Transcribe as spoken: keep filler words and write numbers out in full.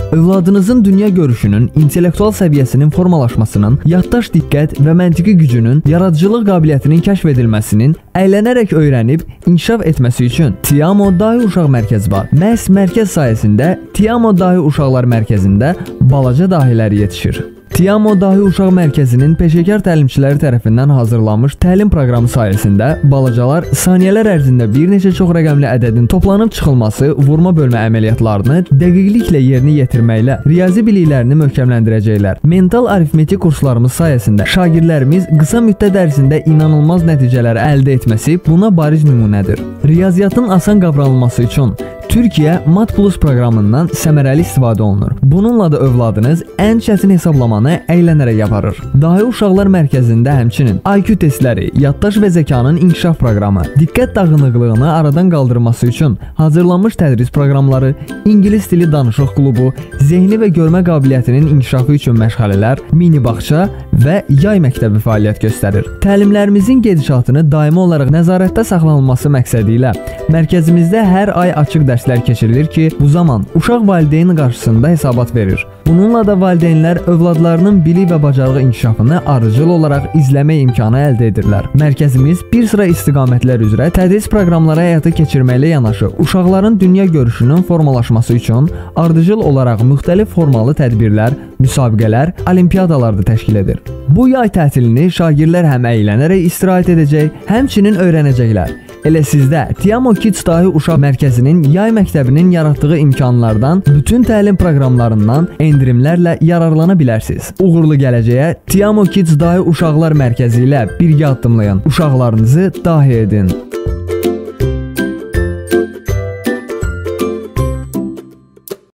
Övladınızın dünya görüşünün, intellektual səviyyəsinin formalaşmasının, yaddaş diqqət və məntiqi gücünün, yaradıcılıq qabiliyyətinin kəşf edilməsinin, əylənərək öyrənib, inkişaf etməsi üçün Tiamo Dahi Uşaq Mərkəzi var. Məhz mərkəz sayəsində Tiamo Dahi Uşaqlar Mərkəzində balaca dahilər yetişir. Tiamo Dahi Uşaq Mərkəzinin peşəkar təlimçiləri tərəfindən hazırlanmış təlim proqramı sayəsində balacalar saniyələr ərzində bir neçə çox rəqəmli ədədin toplanıb çıxılması, vurma bölmə əməliyyatlarını dəqiqliklə yerinə yetirməklə riyazi biliklərini möhkəmləndirəcəklər. Mental arifmetik kurslarımız sayəsində şagirdlərimiz qısa müddət ərzində inanılmaz nəticələri əldə etməsi buna bariz nümunədir. Riyaziyyatın asan qavranılması üçün Türkiyə Matplus proqramından səmərəli istifadə olunur. Bununla da övladınız ən çətin hesablamanı əylənərək aparır. Dahi Uşaqlar Mərkəzində həmçinin I Q testləri, yaddaş və zəkanın inkişaf proqramı, diqqət dağınıqlığını aradan qaldırması üçün hazırlanmış tədris proqramları, İngilis dili danışıq klubu, zehni və görmə qabiliyyətinin inkişafı üçün məşğələlər, mini bağça və yay məktəbi fəaliyyət göstərir. Təlimlərimizin gedişatını daimi olaraq nəzarətdə saxlanılması məqsədi ilə mərkəzimizdə hər ay açıq dərslər keçirilir ki, bu zaman uşaq valideyn qarşısında hesabat verir. Bununla da valideynlər övladlarının bilik və bacarıq inkişafını ardıcıl olaraq izləmə imkanı əldə edirlər. Mərkəzimiz bir sıra istiqamətlər üzrə tədris proqramları həyata keçirməklə yanaşı, uşaqların dünya görüşünün formalaşması üçün ardıcıl olaraq müxtəlif formalı tədbirlər, müsabiqələr, olimpiyadalar da təşkil edir. Bu yay tətilini şagirdlər həm əylənərək istirahət edəcək, həmçinin öyrənəcəklər. Elə sizdə Tiamo Kids Dahi Uşaq Mərkəzinin yay məktəbinin yaratdığı imkanlardan, bütün təlim proqramlarından endirimlərlə yararlana bilərsiniz. Uğurlu gələcəyə Tiamo Kids Dahi Uşaqlar Mərkəzi ilə birgə addımlayın. Uşaqlarınızı dahi edin.